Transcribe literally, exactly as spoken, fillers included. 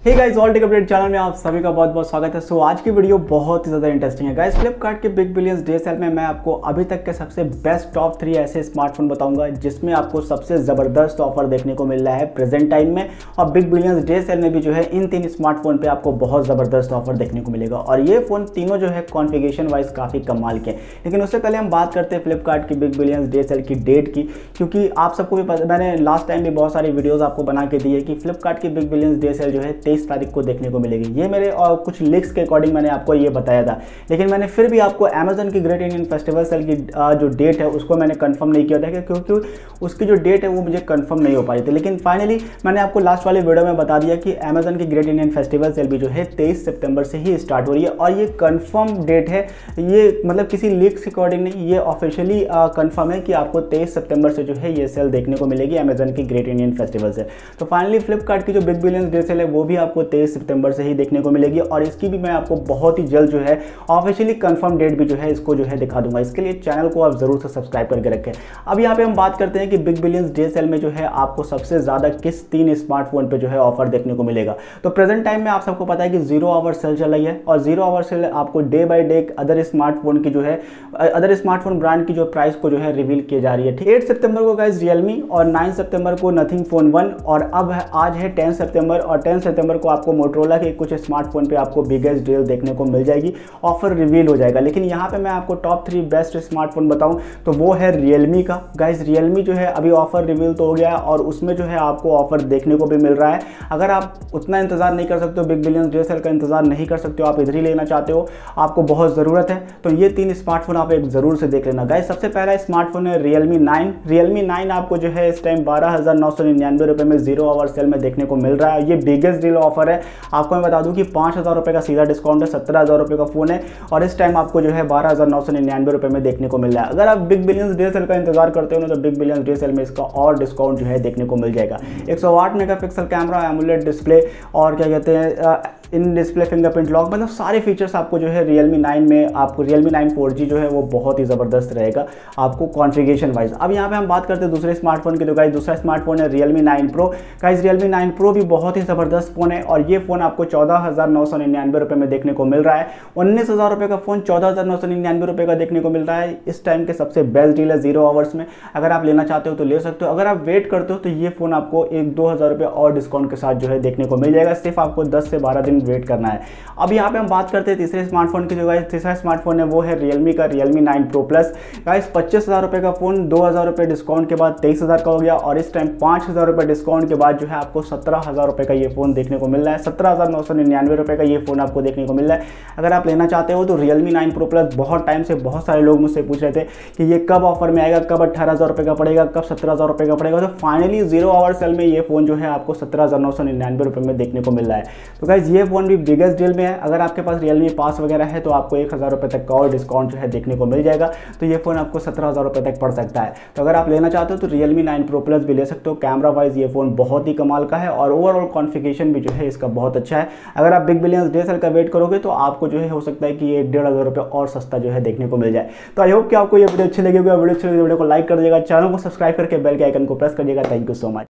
हे guys, all tech update channel में आप सभी का बहुत बहुत स्वागत है। सो आज की वीडियो बहुत ही ज़्यादा इंटरेस्टिंग है गाइस। फ्लिपकार्ट के बिग बिलियंस डे सेल में मैं आपको अभी तक के सबसे बेस्ट टॉप थ्री ऐसे स्मार्टफोन बताऊंगा जिसमें आपको सबसे ज़बरदस्त ऑफर देखने को मिल रहा है प्रेजेंट टाइम में। और बिग बिलियंस डे सेल में भी जो है इन तीन स्मार्टफोन पर आपको बहुत ज़बरदस्त ऑफर देखने को मिलेगा। और ये फ़ोन तीनों जो है कॉन्फ़िगरेशन वाइज काफ़ी कमाल के। लेकिन उससे पहले हम बात करते हैं फ्लिपकार्ट की बिग बिलियंस डे सेल की डेट की, क्योंकि आप सबको भी पता, मैंने लास्ट टाइम भी बहुत सारी वीडियोज़ आपको बना के दी है कि फ्लिपकार्ट की बिग बिलियंस डे सेल जो है तेईस तारीख को देखने को मिलेगी। ये मेरे और कुछ लीक्स के अकॉर्डिंग मैंने आपको ये बताया था, लेकिन मैंने फिर भी आपको अमेजन की ग्रेट इंडियन फेस्टिवल सेल की जो डेट है उसको मैंने कंफर्म नहीं किया था, क्योंकि उसकी जो डेट है वो मुझे कंफर्म नहीं हो पाई थी। लेकिन फाइनली मैंने आपको लास्ट वाले वीडियो में बता दिया कि अमेजन की ग्रेट इंडियन फेस्टिवल सेल भी जो है तेईस सितंबर से ही स्टार्ट हो रही है। और ये कंफर्म डेट है, ये मतलब किसी लीक्स के अकॉर्डिंग नहीं, ये ऑफिशियली कंफर्म है कि आपको तेईस सितंबर से जो है ये सेल देखने को मिलेगी अमेजन की ग्रेट इंडियन फेस्टिवल सेल। तो फाइनली फ्लिपकार्ट की जो बिग बिलियंस डे सेल है वो भी आपको तेईस सितंबर से ही देखने को मिलेगी। और इसकी भी मैं आपको बहुत ही जल्द जो है ऑफिशियली कंफर्म डेट भी जो है इसको जो है दिखा दूंगा। इसके लिए चैनल को आप जरूर से सब्सक्राइब करके रखें। अब यहाँ पे हम बात करते हैं कि बिग बिलियंस डे सेल में जो है आपको सबसे ज्यादा किस तीन स्मार्टफोन पे जो है ऑफर देखने को मिलेगा। तो प्रेजेंट टाइम में आप सबको पता है कि जीरो आवर सेल चल रही है, और जीरो आवर सेल आपको day by day other smartphone की जो है अदर स्मार्टफोन ब्रांड की जो प्राइस को जो है रिवील की जा रही है। एट सितंबर को गाइस रियलमी, और नाइन सितंबर को नथिंग फोन वन, और अब है, आज है टेन सितंबर, और टेन सितंबर को आपको मोटरोला के कुछ स्मार्टफोन पे आपको बिगेस्ट डील देखने को मिल जाएगी, ऑफर रिवील हो जाएगा। लेकिन यहाँ पे मैं आपको टॉप थ्री बेस्ट स्मार्टफोन बताऊं तो वो है रियलमी का। गाइस रियलमी जो है अभी ऑफर रिवील तो हो गया है, और उसमें जो है आपको ऑफर देखने को भी मिल रहा है। अगर आप उतना इंतजार नहीं कर सकते हो, बिग बिलियंस डे सेल का इंतजार नहीं कर सकते हो, आप इधर ही लेना चाहते हो, आपको बहुत ज़रूरत है, तो ये तीन स्मार्टफोन आप एक ज़रूर से देख लेना। गाइस सबसे पहला स्मार्टफोन है रियलमी नाइन। रियलमी नाइन आपको जो है इस टाइम बारह हज़ार नौ सौ निन्यानवे रुपये में जीरो आवर सेल में देखने को मिल रहा है। ये बिगेस्ट डील ऑफर है। आपको मैं बता दूं कि पाँच हज़ार रुपये का सीधा डिस्काउंट है, सत्रह हज़ार रुपये का फ़ोन है, और इस टाइम आपको जो है बारह हज़ार नौ सौ निन्यानवे रुपये में देखने को मिल रहा है। अगर आप बिग बिलियंस डे सेल का इंतजार करते हो ना, तो बिग बिलियंस डे सेल में इसका और डिस्काउंट जो है देखने को मिल जाएगा। एक सौ आठ मेगापिक्सल कैमरा, एमुलेट डिस्प्ले, और क्या कहते हैं इन डिस्प्ले फिंगरप्रिंट लॉक, मतलब सारे फीचर्स आपको जो है रियलमी नाइन में, आपको रियलमी नाइन फोर जी जो है वो बहुत ही ज़बरदस्त रहेगा आपको कॉन्फ़िगरेशन वाइज। अब यहाँ पे हम बात करते हैं दूसरे स्मार्टफोन की। तो गाइस दूसरा स्मार्टफोन है Realme nine Pro. Guys Realme nine Pro भी बहुत ही ज़बरदस्त फ़ोन है, और ये फ़ोन आपको चौदह हज़ार नौ सौ निन्यानवे रुपये में देखने को मिल रहा है। उन्नीस हज़ार रुपये का फ़ोन चौदह हज़ार नौ सौ निन्यानवे रुपये का देखने को मिल रहा है। इस टाइम के सबसे बेस्ट डील है जीरो आवर्स में। अगर आप लेना चाहते हो तो ले सकते हो, अगर आप वेट करते हो तो ये फ़ोन आपको एक दो हज़ार रुपये और डिस्काउंट के साथ जो है देखने को मिल जाएगा। सिर्फ आपको दस से बारह दिन वेट करना है। अब यहाँ पे हम बात करते हैं तीसरे स्मार्टफोन की। जो गाइस तीसरा स्मार्टफोन है वो है रियलमी का Realme nine Pro Plus. Guys पच्चीस हज़ार रुपये का फ़ोन दो हज़ार रुपये डिस्काउंट के बाद तेईस हज़ार का हो गया, और इस टाइम पाँच हज़ार रुपये डिस्काउंट के बाद जो है आपको सत्रह हज़ार रुपये का ये फ़ोन देखने को मिल रहा है। सत्रह हज़ार नौ सौ निन्यानवे रुपये का ये फ़ोन आपको देखने को मिल रहा है। अगर आप लेना चाहते हो तो रियलमी नाइन प्रो प्लस, बहुत टाइम से बहुत सारे लोग मुझसे पूछ रहे थे कि ये कब ऑफर में आएगा, कब अट्ठारह हज़ार रुपये का पड़ेगा, कब सत्रह हज़ार रुपये का पड़ेगा। तो फाइनली जीरो आवर सेल में ये फ़ोन जो है आपको सत्रह हज़ार नौ सौ निन्यानवे रुपये में देखने को मिल रहा है। तो गाइस ये फ़ोन भी बिगेस्ट डील में है। अगर आपके पास रियलमी पास वगैरह है तो आपको एक हज़ार रुपये तक का और डिस्काउंट जो है देखने को मिल जाएगा। तो ये फ़ोन आपको सत्रह हज़ार रुपये तक पड़ सकता है। तो अगर आप लेना चाहते हो तो रियलमी नाइन प्रो प्लस भी ले सकते हो। कैमरा वाइज ये फ़ोन बहुत ही कमाल का है, और ओवरऑल कॉन्फ़िगरेशन भी जो है इसका बहुत अच्छा है। अगर आप बिग बिलियंस डे सेल का वेट करोगे तो आपको जो है हो सकता है कि ये डेढ़ हज़ार रुपये और सस्ता जो है देखने को मिल जाए। तो आई होप कि आपको ये वीडियो अच्छी लगेगी। वीडियो अच्छी लगी वीडियो को लाइक कर दीजिएगा, चैनल को सब्सक्राइब करके बेल के आइकन को प्रेस करिएगा। Thank you so much.